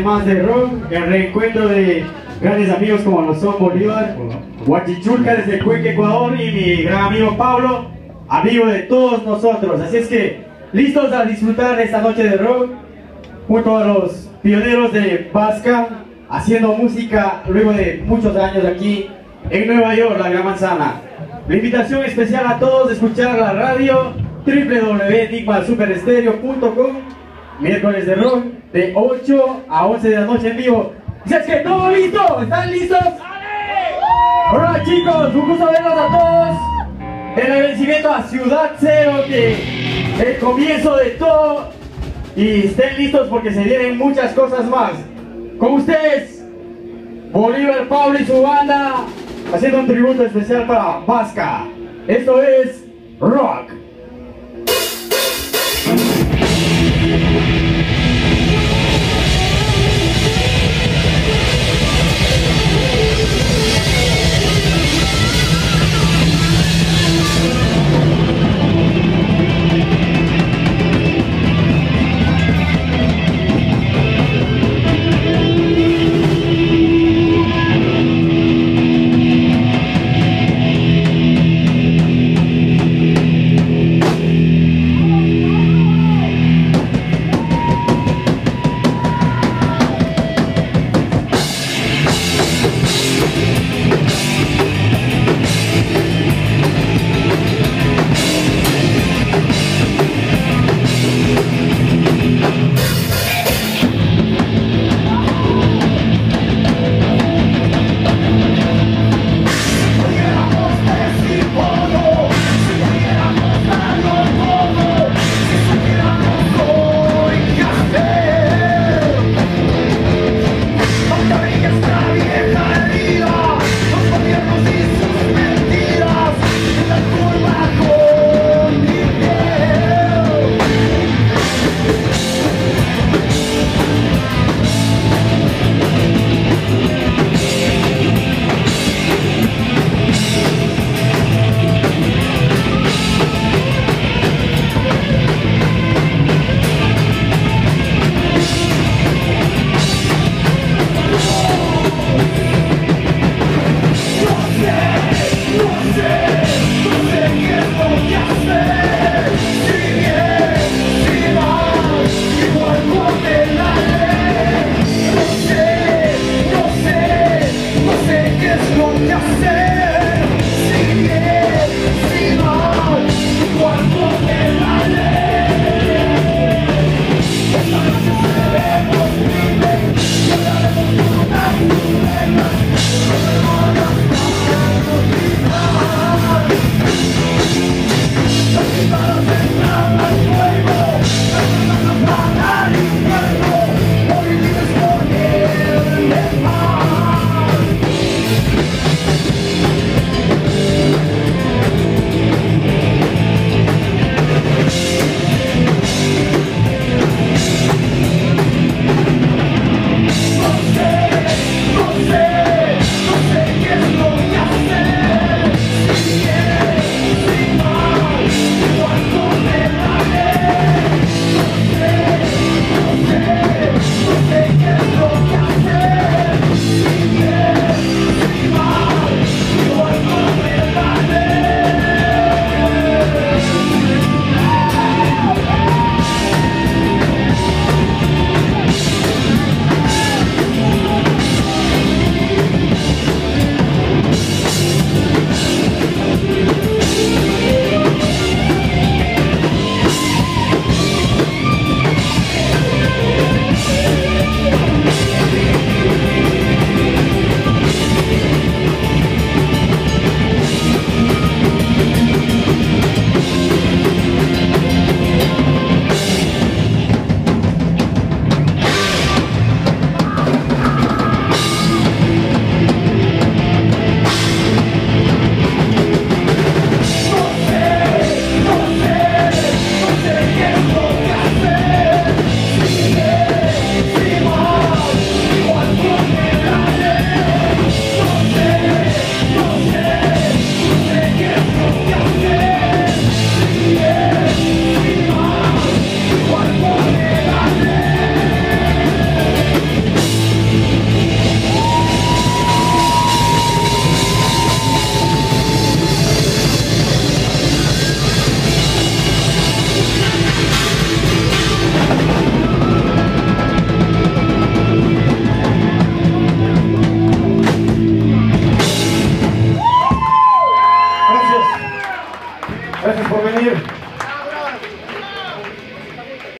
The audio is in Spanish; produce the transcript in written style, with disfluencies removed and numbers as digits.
Más de rock, el reencuentro de grandes amigos como lo son Bolívar, Huachichurca desde Cuenca, Ecuador, y mi gran amigo Pablo, amigo de todos nosotros. Así es que, listos a disfrutar de esta noche de rock, junto a los pioneros de Vasca, haciendo música luego de muchos años aquí en Nueva York, la Gran Manzana. La invitación especial a todos de escuchar la radio www.enigmasuperestereo.com, miércoles de rock de 8 a 11 de la noche en vivo. ¿Si es que todo listo? ¿Están listos? Hola chicos, un gusto verlos a todos. El agradecimiento a Ciudad Cero, que el comienzo de todo, y estén listos porque se vienen muchas cosas más. Con ustedes, Bolívar, Pablo y su banda, haciendo un tributo especial para Vasca. Esto es rock. Gracias por venir.